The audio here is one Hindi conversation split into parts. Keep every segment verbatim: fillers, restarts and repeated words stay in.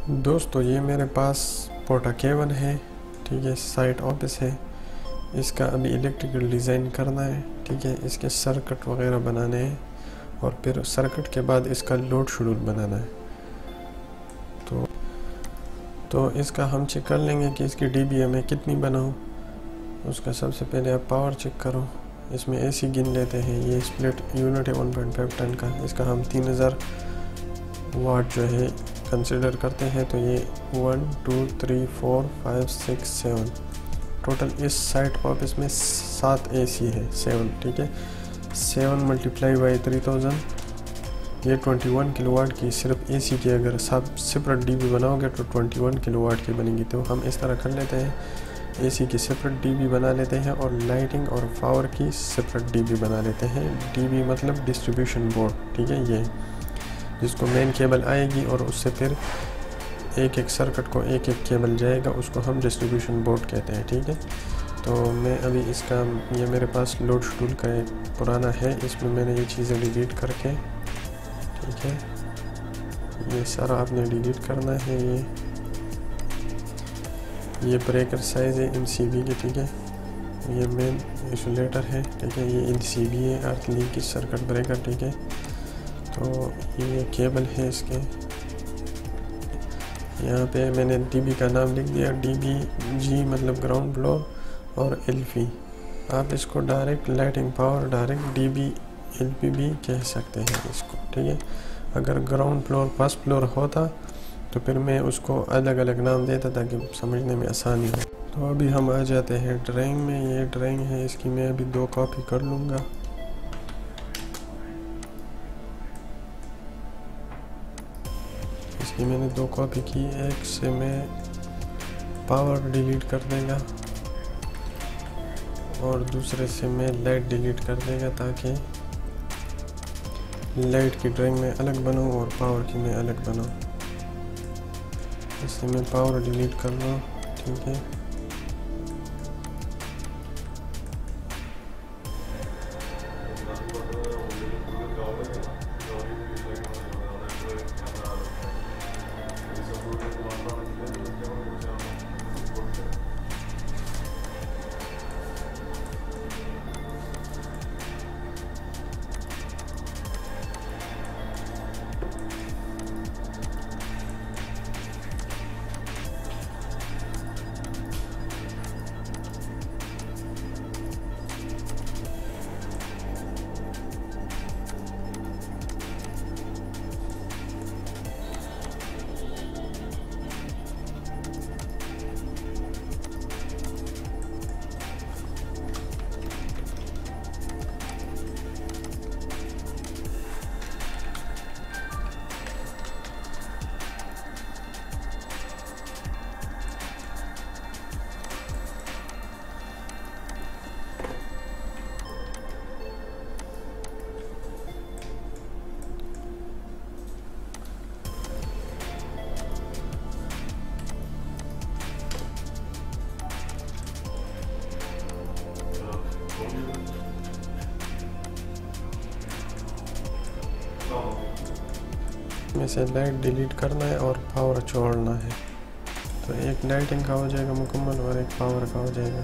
दोस्तों ये मेरे पास पोर्टा केवन है, ठीक है, साइट ऑफिस है। इसका अभी इलेक्ट्रिकल डिज़ाइन करना है, ठीक है, इसके सर्किट वगैरह बनाने हैं और फिर सर्किट के बाद इसका लोड शेड्यूल बनाना है। तो तो इसका हम चेक कर लेंगे कि इसकी डीबीए में कितनी बनाऊँ। उसका सबसे पहले आप पावर चेक करो। इसमें एसी गिन लेते हैं। ये स्प्लिट यूनिट है वन पॉइंट फाइव टन का। इसका हम तीन हज़ार वाट जो है कंसिडर करते हैं। तो ये one two three four five six seven total इस साइट ऑफिस में सात एसी है, सेवन, ठीक है। Seven multiply by three thousand ये ट्वेंटी वन किलोवाट की सिर्फ एसी की अगर सब सेपरेट डीबी बनाओगे तो ट्वेंटी वन किलोवाट की बनेगी। तो हम इस तरह कर लेते हैं, एसी की सेपरेट डीबी बना लेते हैं और लाइटिंग और पावर की सेपरेट डीबी बना लेते हैं। डीबी मतलब डिस्ट्रीब्यूशन बोर्ड, ठीक है, ये जिसको मेन केबल आएगी और उससे फिर एक एक सर्किट को एक एक केबल जाएगा, उसको हम डिस्ट्रीब्यूशन बोर्ड कहते हैं, ठीक है। तो मैं अभी इसका ये मेरे पास लोड शेड्यूल का एक पुराना है, इसमें मैंने ये चीज़ें डिलीट करके, ठीक है, ये सारा आपने डिलीट करना है। ये ये ब्रेकर साइज़ है एमसीबी की, ठीक है। ये मेन इंसुलेटर है, ठीक है। ये एनसीबी है, अर्थ लीक की सर्किट ब्रेकर, ठीक है। तो ये केबल है इसके। यहाँ पे मैंने डीबी का नाम लिख दिया, डीबी जी मतलब ग्राउंड फ्लोर और एलपी। आप इसको direct lighting power direct DB LP भी कह सकते हैं इसको, ठीक है। अगर ग्राउंड फ्लोर फर्स्ट फ्लोर होता तो फिर मैं उसको अलग अलग नाम देता ताकि समझने में आसानी हो। तो अभी हम आ जाते हैं ड्राइंग में। ये ड्राइंग है, इसकी मैं अभी दो कॉपी कर लूँगा। इसकी मैंने दो कॉपी की, एक से मैं पावर डिलीट कर देगा और दूसरे से मैं लाइट डिलीट कर देगा ताकि लाइट की ड्राइंग में अलग बनाऊँ और पावर की मैं अलग बनाऊँ। इससे मैं पावर डिलीट कर रहा हूँ, ठीक है। में से लाइट डिलीट करना है और पावर छोड़ना है। तो एक लाइटिंग का हो जाएगा मुकम्मल और एक पावर का हो जाएगा।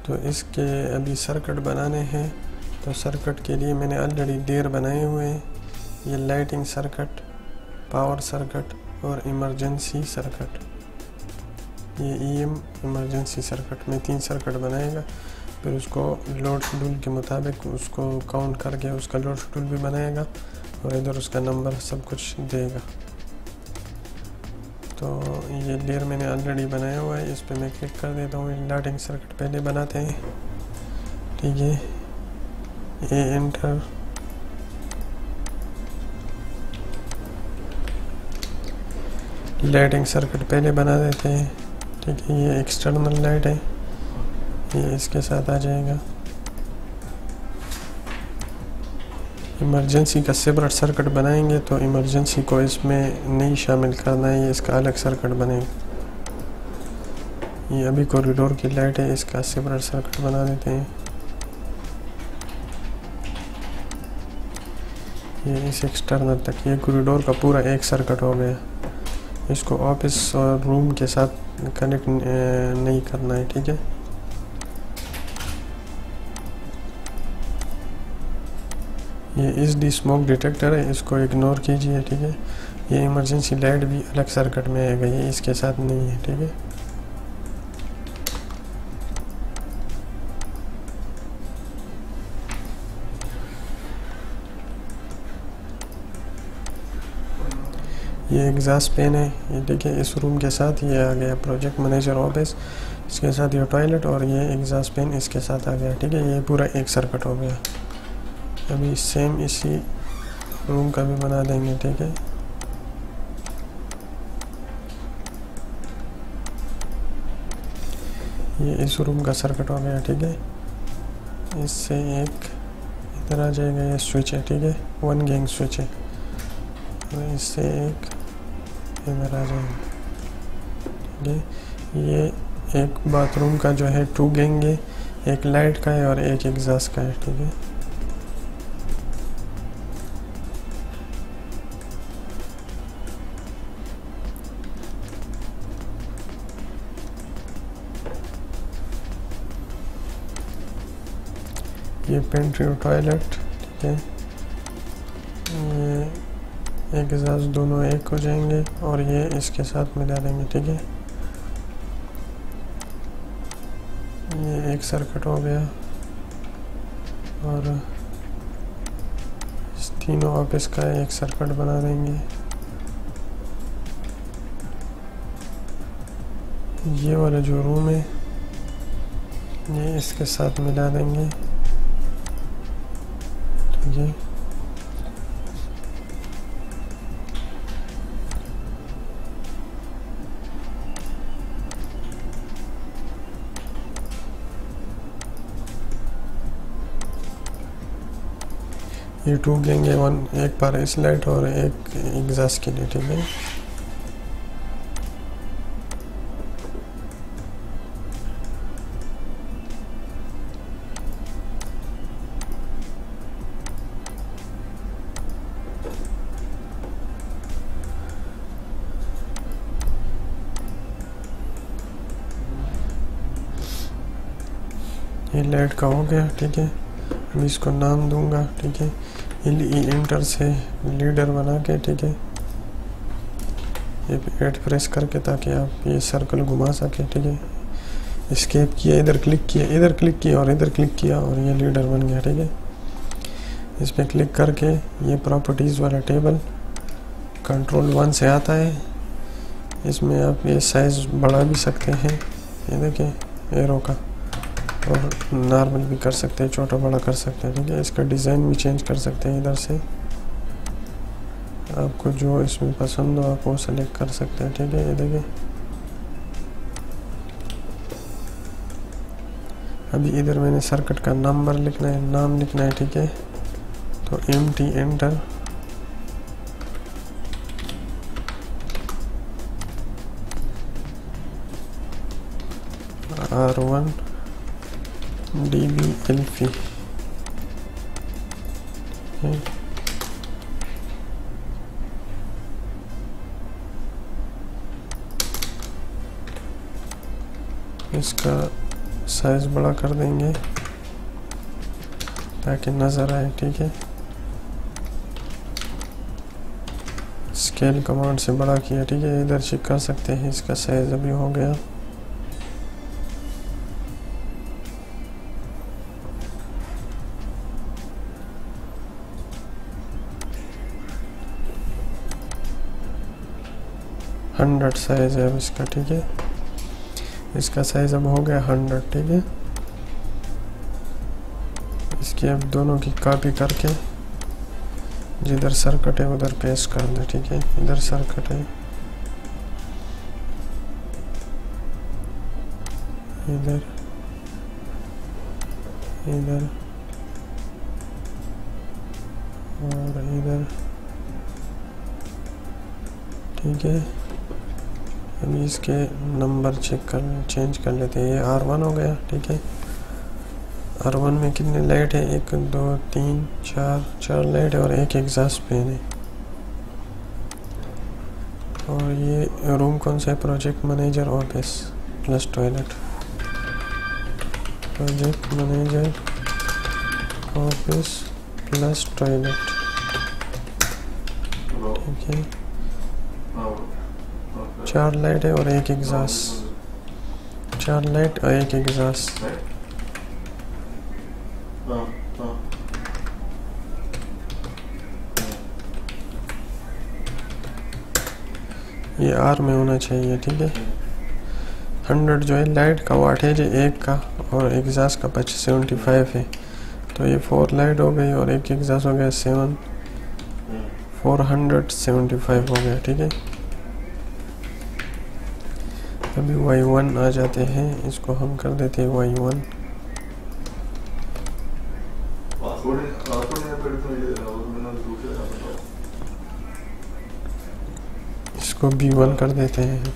तो इसके अभी सर्किट बनाने हैं। तो सर्किट के लिए मैंने ऑलरेडी लेयर बनाए हुए हैं। ये लाइटिंग सर्किट, पावर सर्किट और इमरजेंसी सर्किट। ये ईएम इमरजेंसी सर्किट में तीन सर्किट बनाएगा। फिर उसको लोड शेड्यूल के मुताबिक उसको काउंट करके उसका लोड शेड्यूल भी बनाएगा और इधर उसका नंबर सब कुछ देगा। तो ये लेयर मैंने ऑलरेडी बनाया हुआ है, इस पर मैं क्लिक कर देता हूँ। लाइटिंग सर्किट पहले बनाते हैं, ठीक है। ए एंटर, लाइटिंग सर्किट पहले बना देते हैं, ठीक है। ये एक्सटर्नल लाइट है, ये इसके साथ आ जाएगा। इमरजेंसी का सेपरेट सर्किट बनाएंगे तो इमरजेंसी को इसमें नहीं शामिल करना है, ये इसका अलग सर्किट बनेगा। ये अभी कॉरिडोर की लाइट है, इसका सेपरेट सर्किट बना देते हैं। ये इस एक्सटर्नल तक, ये कॉरिडोर का पूरा एक सर्किट हो गया। इसको ऑफिस और रूम के साथ कनेक्ट नहीं करना है, ठीक है। ये एस डी स्मोक डिटेक्टर है, इसको इग्नोर कीजिए, ठीक है। ये इमरजेंसी लाइट भी अलग सर्किट में आएगा, ये इसके साथ नहीं है, ठीक है। ये एग्जॉस्ट फैन है, ये देखिए इस रूम के साथ ये आ गया। प्रोजेक्ट मैनेजर ऑफिस, इसके साथ ये टॉयलेट और ये एग्जॉस्ट फैन इसके साथ आ गया, ठीक है। ये पूरा एक सर्किट हो गया। अभी सेम इसी रूम का भी बना देंगे, ठीक है। ये इस रूम का सर्किट हो गया, ठीक है। इससे एक इधर आ जाएगा, ये स्विच है, ठीक है। वन गैंग स्विच है, तो इससे एक इधर आ जाएगा, ठीक है। ये एक बाथरूम का जो है टू गैंग है, एक लाइट का है और एक एग्जॉस्ट का है, ठीक है। ये पेंट्री और टॉयलेट, ठीक है। ये एग्जॉस्ट दोनों एक हो जाएंगे और ये इसके साथ मिला देंगे, ठीक है। ये एक सर्किट हो गया और इस तीनों ऑफिस का एक सर्किट बना देंगे। ये वाला जो रूम है ये इसके साथ मिला देंगे, ठीक है। ये टू गैंग है, वन एक बार इस लाइट और एक एग्जॉस्ट के लिए, ठीक है। ये लाइट का हो गया, ठीक है। मैं इसको नाम दूंगा, ठीक है। एल ई एंटर से लीडर बना के, ठीक है। ये एड प्रेस करके ताकि आप ये सर्कल घुमा सके, ठीक है। एस्केप किया, इधर क्लिक किया, इधर क्लिक किया और इधर क्लिक किया और ये लीडर बन गया, ठीक है। इस पर क्लिक करके ये प्रॉपर्टीज़ वाला टेबल कंट्रोल वन से आता है। इसमें आप ये साइज़ बढ़ा भी सकते हैं, ये देखिए एरो का, और नॉर्मल भी कर सकते हैं, छोटा बड़ा कर सकते हैं, ठीक है। इसका डिज़ाइन भी चेंज कर सकते हैं इधर से, आपको जो इसमें पसंद हो आप वो सेलेक्ट कर सकते हैं, ठीक है। ये देखिए अभी इधर मैंने सर्किट का नंबर लिखना है, नाम लिखना है, ठीक है। तो M T enter, R one D B L P, इसका साइज़ बड़ा कर देंगे ताकि नज़र आए। ठीक है, स्केल कमांड से बड़ा किया। ठीक है, इधर चेक कर सकते हैं इसका साइज़ अभी हो गया। हंड्रेड साइज़ है अब इसका। ठीक है, इसका साइज़ अब हो गया हंड्रेड। ठीक है, इसकी अब दोनों की कॉपी करके जिधर सर्किट है उधर पेस्ट कर दे। ठीक है, इधर सर्किट है, इधर इधर और इधर। ठीक है, अभी इसके नंबर चेक कर चेंज कर लेते हैं। ये आर वन हो गया। ठीक है, आर वन में कितने लाइट है? एक दो तीन चार चार लाइट है और एक एग्जॉस्ट फैन है। और ये रूम कौन सा है? Project manager office plus toilet. Project manager office plus toilet. ठीक है, चार लाइट है और एक एग्जॉस्ट। चार लाइट और एक एग्जॉस्ट। ये आर में होना चाहिए। ठीक है, हंड्रेड जो है लाइट का वाटेज है एक का और एग्जॉस्ट का पच्चीस सेवेंटी फाइव है। तो ये फोर लाइट हो गई और एक एग्जॉस्ट हो गया seven four hundred seventy five हो गया। ठीक है, अभी वाई वन आ जाते हैं, इसको हम कर देते हैं वाई वन। इसको बी वन कर देते हैं।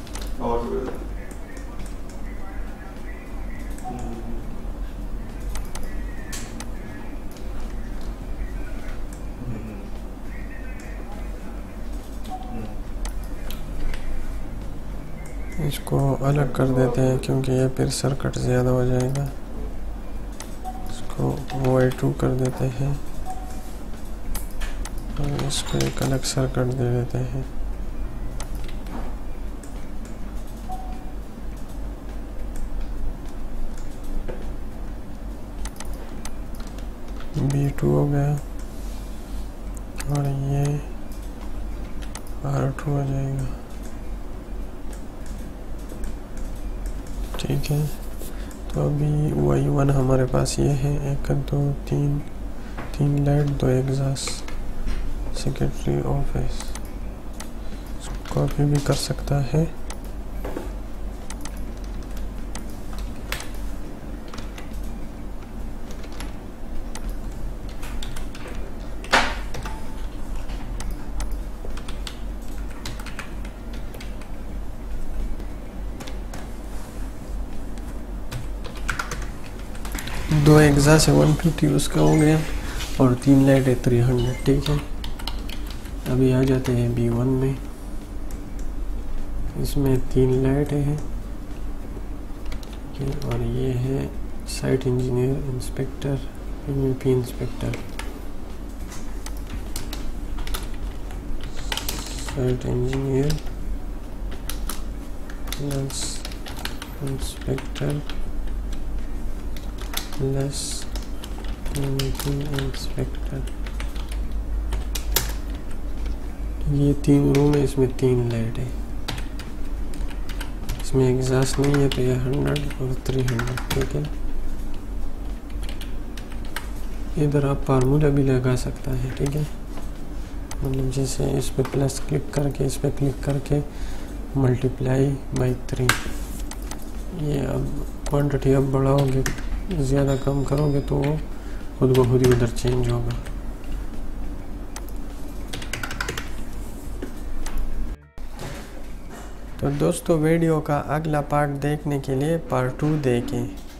इसको अलग कर देते हैं क्योंकि ये फिर सर्किट ज़्यादा हो जाएगा। इसको वाई टू कर देते हैं और इसको एक अलग सर्किट दे देते हैं। बी टू हो गया और ये आर टू हो जाएगा। ठीक है, तो अभी वाई वन हमारे पास ये है, एक दो तीन तीन लाइट दो एग्जॉस्ट। सेक्रेटरी ऑफिस कॉपी भी कर सकता है। दो एग्जॉस्ट है वन फिफ्टी उसका हो गया और तीन लाइट है थ्री हंड्रेड। ठीक है, अभी आ जाते हैं बी वन में। इसमें तीन लाइट है और ये है site engineer inspector MP inspector. Site engineer plus inspector plus inspector. ये तीन रूम है, इसमें तीन लाइट है। इसमें एग्जॉस्ट नहीं है तो ये हंड्रेड और थ्री हंड्रेड। ठीक है, इधर आप फार्मूला भी लगा सकता है। ठीक है, मतलब जैसे इस पे प्लस क्लिक करके इस पे क्लिक करके मल्टीप्लाई बाई थ्री। ये अब क्वांटिटी अब बढ़ाओगे, ज़्यादा कम करोगे तो वो खुद ब खुद ही उधर चेंज होगा। तो दोस्तों वीडियो का अगला पार्ट देखने के लिए पार्ट टू देखें।